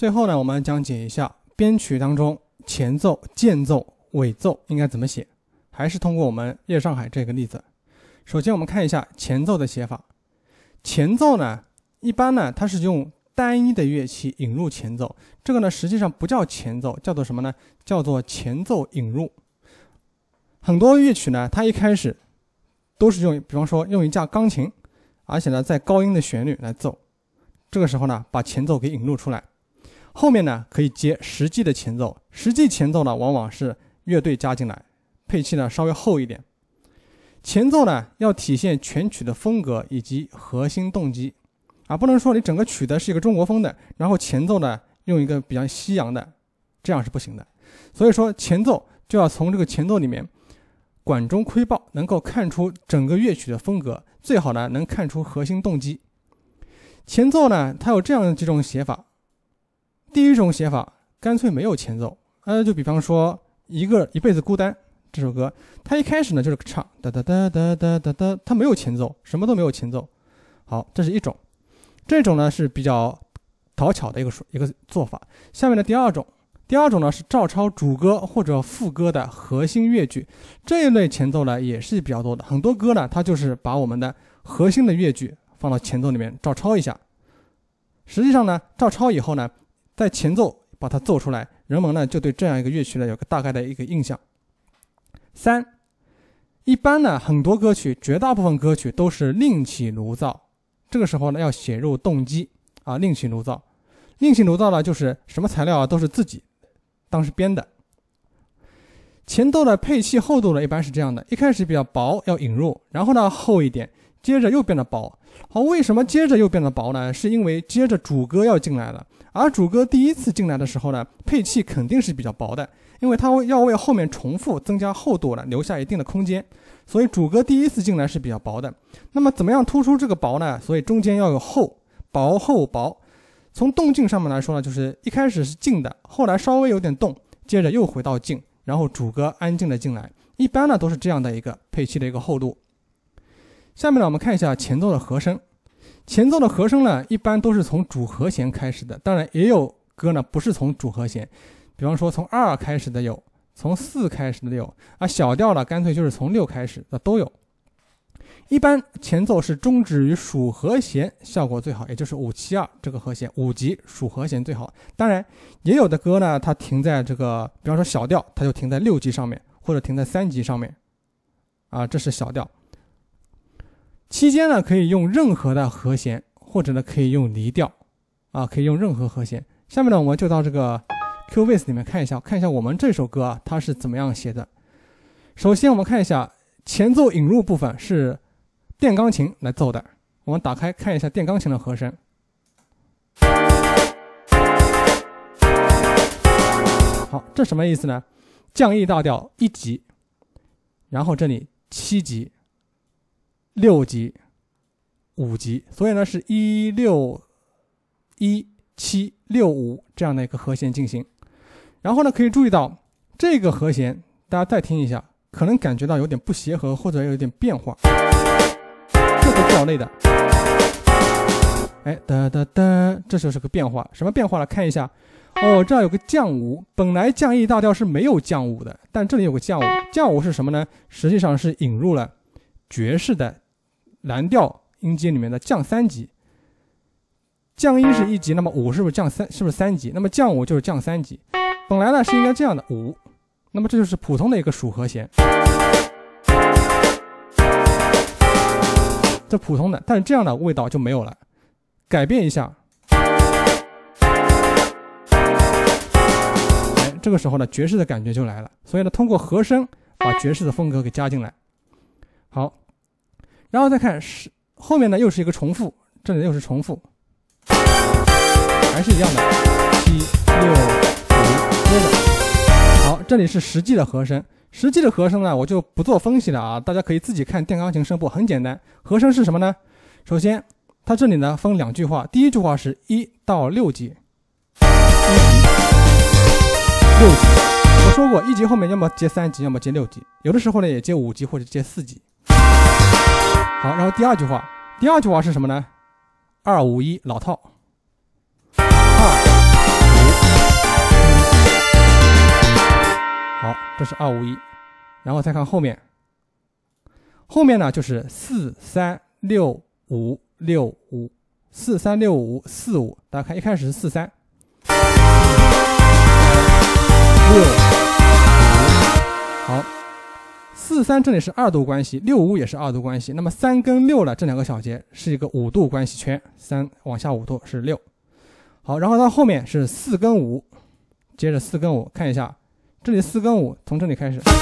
最后呢，我们讲解一下编曲当中前奏、间奏、尾奏应该怎么写，还是通过我们夜上海这个例子。首先我们看一下前奏的写法。前奏呢，一般呢它是用单一的乐器引入前奏，这个呢实际上不叫前奏，叫做什么呢？叫做前奏引入。很多乐曲呢，它一开始都是用，比方说用一架钢琴，而且呢在高音的旋律来奏，这个时候呢把前奏给引入出来，后面呢可以接实际的前奏。实际前奏呢往往是乐队加进来，配器呢稍微厚一点。前奏呢要体现全曲的风格以及核心动机啊，不能说你整个曲的是一个中国风的，然后前奏呢用一个比较西洋的，这样是不行的。所以说前奏就要从这个前奏里面管中窥豹，能够看出整个乐曲的风格，最好呢能看出核心动机。前奏呢它有这样几种写法。第一种写法干脆没有前奏，就比方说一辈子孤单这首歌，它一开始呢就是唱哒哒哒哒哒哒哒，它没有前奏，什么都没有前奏。好，这是一种。这种呢是比较讨巧的一个做法。下面的第二种呢是照抄主歌或者副歌的核心乐句，这一类前奏呢也是比较多的。很多歌呢它就是把我们的核心的乐句放到前奏里面照抄一下。实际上呢照抄以后呢，在前奏把它奏出来，人们呢就对这样一个乐曲呢有个大概的一个印象。3，一般呢很多歌曲，绝大部分歌曲都是另起炉灶，这个时候呢要写入动机啊，另起炉灶。另起炉灶呢就是什么材料啊都是自己当时编的。前奏的配器厚度呢一般是这样的，一开始比较薄要引入，然后呢厚一点，接着又变得薄。好，为什么接着又变得薄呢？是因为接着主歌要进来了，而主歌第一次进来的时候呢，配器肯定是比较薄的，因为它要为后面重复增加厚度了，留下一定的空间，所以主歌第一次进来是比较薄的。那么怎么样突出这个薄呢？所以中间要有厚，薄厚薄。从动静上面来说呢，就是一开始是静的，后来稍微有点动，接着又回到静，然后主歌安静的进来，一般呢都是这样的一个配器的一个厚度。下面呢我们看一下前奏的和声。前奏的和声呢一般都是从主和弦开始的，当然也有歌呢不是从主和弦，比方说从2开始的有，从4开始的有，小调呢干脆就是从6开始的都有。一般前奏是终止于属和弦，效果最好，也就是572这个和弦，5级属和弦最好。当然也有的歌呢它停在这个，比方说小调，它就停在6级上面，或者停在3级上面这是小调。期间呢可以用任何的和弦，或者呢可以用离调可以用任何和弦。下面呢我们就到这个 Cubase 里面看一下我们这首歌它是怎么样写的。首先我们看一下前奏引入部分是电钢琴来奏的，我们打开看一下电钢琴的和声。好，这什么意思呢？降 E 大调1级，然后这里7级、6级、5级，所以呢是161、7、6、5这样的一个和弦进行。然后呢可以注意到这个和弦，大家再听一下，可能感觉到有点不协和或者有点变化，这个调类的哒哒哒，这就是个变化。什么变化呢？看一下这儿有个降5，本来降 E 大调是没有降5的，但这里有个降5。降5是什么呢？实际上是引入了爵士的蓝调音阶里面的降3级。降1是1级，那么5是不是降3？是不是3级？那么降5就是降3级。本来呢是应该这样的5，那么这就是普通的一个属和弦，这普通的，但是这样的味道就没有了。改变一下，这个时候呢爵士的感觉就来了。所以呢通过和声把爵士的风格给加进来。好，然后再看后面呢又是一个重复，这里又是重复，还是一样的7、6、5，接着好，这里是实际的和声。实际的和声呢我就不做分析了大家可以自己看电钢琴声部，很简单。和声是什么呢？首先它这里呢分2句话，第一句话是1到6级，1级、6级。我说过1级后面要么接3级，要么接6级，有的时候呢也接5级或者接4级。好，然后第二句话是什么呢？2、5、1老套，2、5、 好，这是251，然后再看后面，后面呢就是436565，436545，大家看一开始是4365，好，43这里是2度关系，65也是2度关系，那么3跟6呢这两个小节是一个5度关系圈，3往下5度是6。好，然后到后面是4跟5，接着4跟5，看一下，这里4跟5，从这里开始，4、5，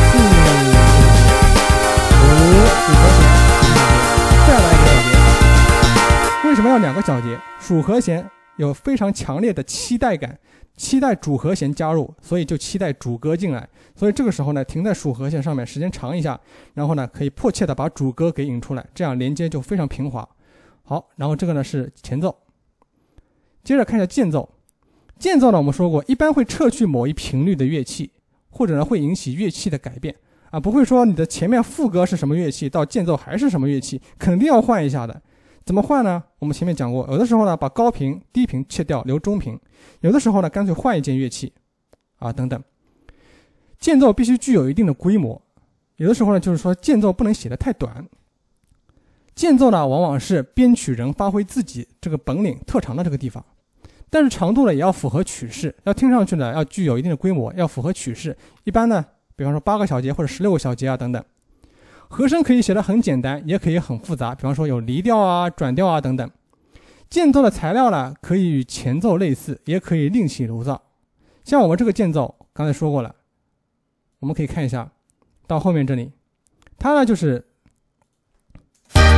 再来一个小节。为什么要2个小节？属和弦有非常强烈的期待感，期待主和弦加入，所以就期待主歌进来。所以这个时候呢，停在属和弦上面时间长一下，然后呢，可以迫切的把主歌给引出来，这样连接就非常平滑。好，然后这个呢是前奏。接着看一下间奏，间奏呢我们说过，一般会撤去某一频率的乐器，或者呢会引起乐器的改变啊，不会说你的前面副歌是什么乐器，到间奏还是什么乐器，肯定要换一下的。怎么换呢？我们前面讲过，有的时候呢把高频、低频切掉，留中频；有的时候呢干脆换一件乐器啊等等。间奏必须具有一定的规模，有的时候呢就是说间奏不能写得太短。间奏呢往往是编曲人发挥自己这个本领特长的这个地方，但是长度呢也要符合曲式，要听上去呢要具有一定的规模，要符合曲式。一般呢比方说8个小节或者16个小节啊等等。和声可以写得很简单，也可以很复杂，比方说有离调啊、转调啊等等。间奏的材料呢可以与前奏类似，也可以另起炉灶。像我们这个间奏刚才说过了，我们可以看一下到后面这里，它呢就是这里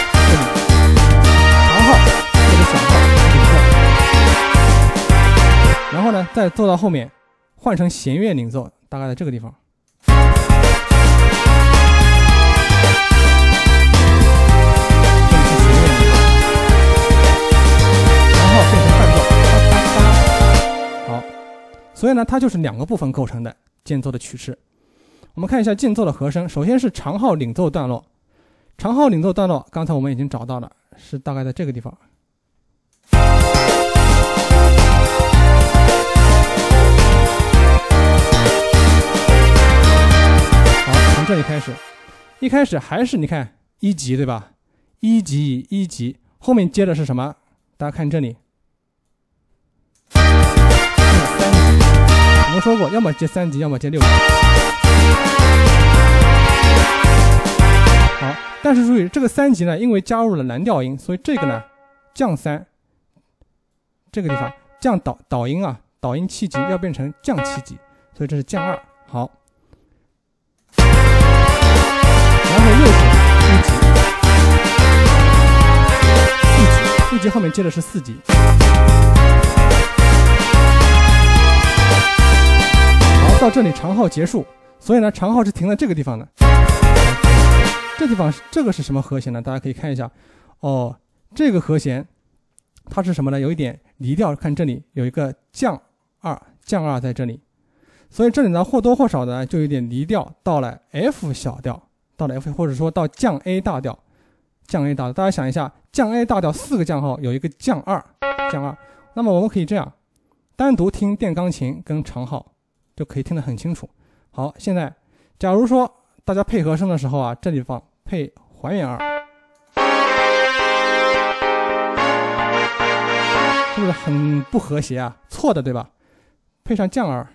长号或者小号顶奏，然后呢再奏到后面换成弦乐领奏，大概在这个地方。所以呢，它就是2个部分构成的间奏的曲式。我们看一下间奏的和声，首先是长号领奏段落。长号领奏段落，刚才我们已经找到了，是大概在这个地方。好，从这里开始，一开始还是你看1级对吧？1级，后面接的是什么？大家看这里。我们说过，要么接3级，要么接6级。好，但是注意这个3级呢，因为加入了蓝调音，所以这个呢降3，这个地方降导音啊，导音7级要变成降7级，所以这是降2。好，然后又是1级后面接的是4级。到这里长号结束，所以呢长号是停在这个地方的。这地方这个是什么和弦呢？大家可以看一下哦，这个和弦它是什么呢？有一点离调，看这里有一个降2在这里，所以这里呢或多或少的就有点离调，到了 F 小调，到了 F 或者说到降 A 大调，大家想一下，降 A 大调4个降号有一个降2，那么我们可以这样单独听电钢琴跟长号就可以听得很清楚。好，现在假如说大家配和声的时候啊，这地方配还原2，是不是很不和谐啊？错的对吧？配上降2，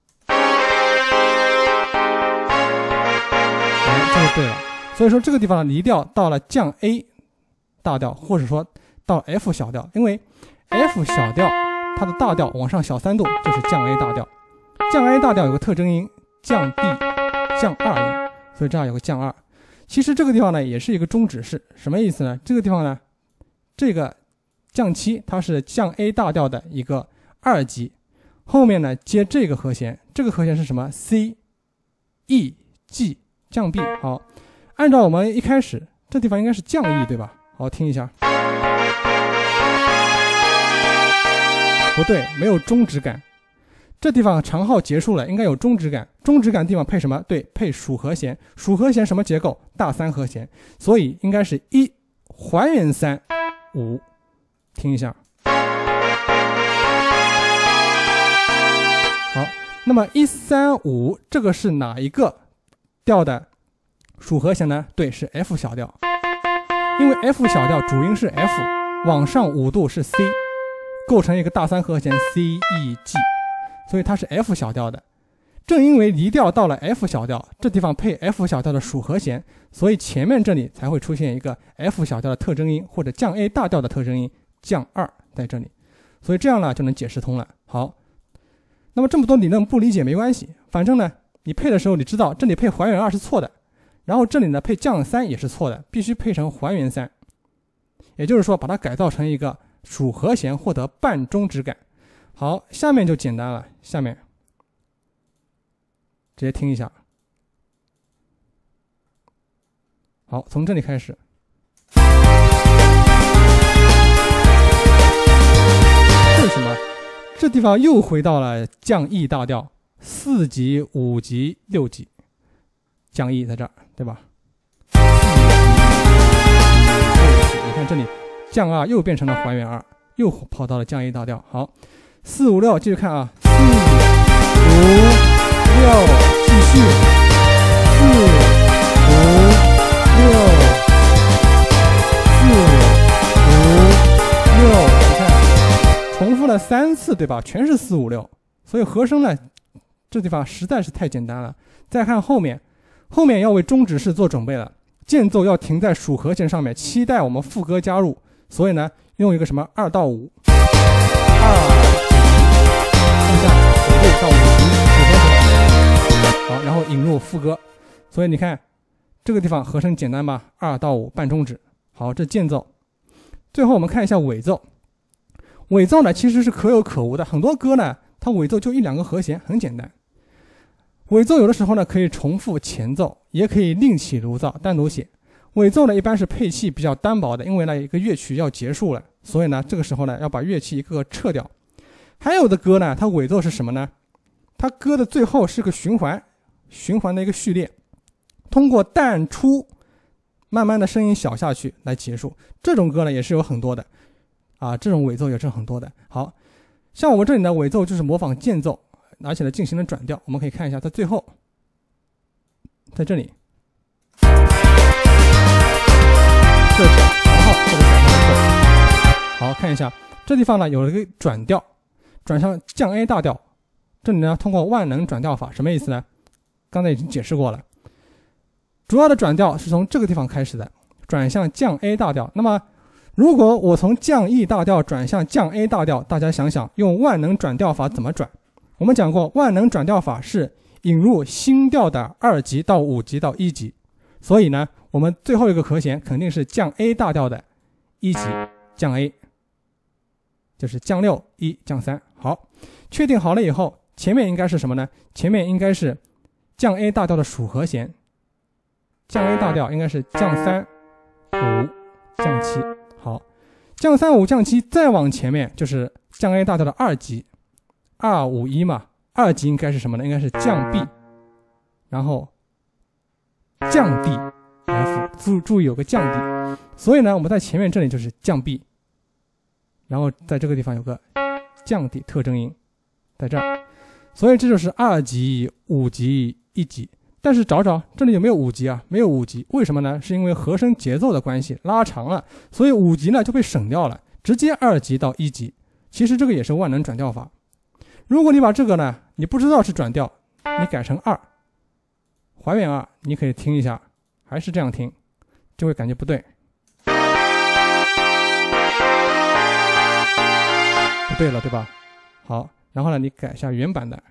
这就对了。所以说这个地方的离调到了降 A 大调，或者说到 F 小调，因为 F 小调它的大调往上小3度就是降 A 大调。降 A 大调有个特征音降 B 降2音，所以这样有个降2。其实这个地方呢也是一个中指式，什么意思呢？这个地方呢，这个降7它是降 A 大调的一个2级，后面呢接这个和弦，这个和弦是什么 ？C E G 降 B。好，按照我们一开始这地方应该是降 E 对吧？好，听一下，不对，没有中指感。这地方长号结束了，应该有中指感。中指感地方配什么？对，配属和弦。属和弦什么结构？大3和弦，所以应该是1还原3 5。听一下。好， 那么135这个是哪一个调的属和弦呢？对，是 F 小调。因为 F 小调主音是 F， 往上5度是 C， 构成一个大3和弦 C E G， 所以它是 F 小调的。正因为离调到了 F 小调，这地方配 F 小调的属和弦，所以前面这里才会出现一个 F 小调的特征音，或者降 A 大调的特征音降2在这里，所以这样呢就能解释通了。好，那么这么多理论不理解没关系，反正呢你配的时候你知道这里配还原2是错的，然后这里呢配降3也是错的，必须配成还原3，也就是说把它改造成一个属和弦，获得半中指感。好，下面就简单了，下面直接听一下。好，从这里开始。这是什么？这地方又回到了降 E 大调，4级、5级、6级，降 E 在这儿，对吧？你看这里降2又变成了还原2，又跑到了降 E 大调。好，4、5、6，继续看啊，4、5、6，继续，4、5、6，4、5、6，你看重复了3次，对吧？全是4、5、6，所以和声呢，这地方实在是太简单了。再看后面，后面要为中指式做准备了，间奏要停在属和弦上面，期待我们副歌加入，所以呢，用一个什么2到5，2，剩下5到5级属和弦，好，然后引入副歌，所以你看这个地方和声简单吧，2到5半中指。好，这间奏。最后我们看一下尾奏。尾奏呢其实是可有可无的，很多歌呢它尾奏就1、2个和弦，很简单。尾奏有的时候呢可以重复前奏，也可以另起炉灶单独写。尾奏呢一般是配器比较单薄的，因为呢一个乐曲要结束了，所以呢这个时候呢要把乐器一个个撤掉。还有的歌呢它尾奏是什么呢？它歌的最后是个循环的一个序列，通过淡出慢慢的声音小下去来结束。这种歌呢也是有很多的啊，这种尾奏也是很多的。好，像我们这里的尾奏就是模仿间奏，而且呢进行了转调。我们可以看一下在最后，在这里这是长号或者小号。好，看一下这地方呢有了一个转调，转向降 A 大调。这里呢通过万能转调法，什么意思呢？刚才已经解释过了，主要的转调是从这个地方开始的，转向降 A 大调。那么如果我从降 E 大调转向降 A 大调，大家想想用万能转调法怎么转？我们讲过，万能转调法是引入新调的2级到5级到1级，所以呢我们最后一个和弦肯定是降 A 大调的1级降 A， 就是降6、1、降3。好，确定好了以后，前面应该是什么呢？前面应该是降 A 大调的属和弦，降 A 大调应该是降3、5、降7。好，降3、5、降7，再往前面就是降 A 大调的2级，2、5、1嘛。2级应该是什么呢？应该是降 B， 然后降 D F， 注意有个降 D， 所以呢我们在前面这里就是降 B， 然后在这个地方有个降 D 特征音在这儿，所以这就是2级、5级、1级。但是找这里有没有5级啊？没有5级，为什么呢？是因为和声节奏的关系拉长了，所以5级呢就被省掉了，直接2级到1级。其实这个也是万能转调法。如果你把这个呢，你不知道是转调，你改成2，还原2，你可以听一下，还是这样听，就会感觉不对，不对了，对吧？好，然后呢，你改一下原版的。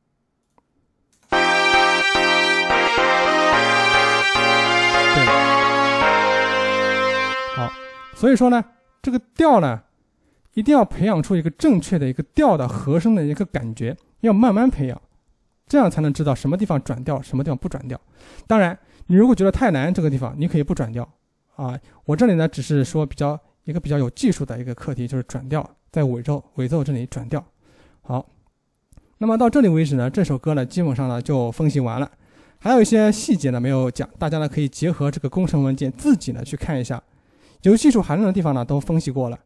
好，所以说呢，这个调呢，一定要培养出一个正确的一个调的和声的一个感觉，要慢慢培养，这样才能知道什么地方转调，什么地方不转调。当然，你如果觉得太难，这个地方你可以不转调啊。我这里呢，只是说一个比较有技术的一个课题，就是转调，在尾奏这里转调。好，那么到这里为止呢，这首歌呢，基本上呢就分析完了。还有一些细节呢没有讲，大家呢可以结合这个工程文件自己呢去看一下。有技术含量的地方呢都分析过了。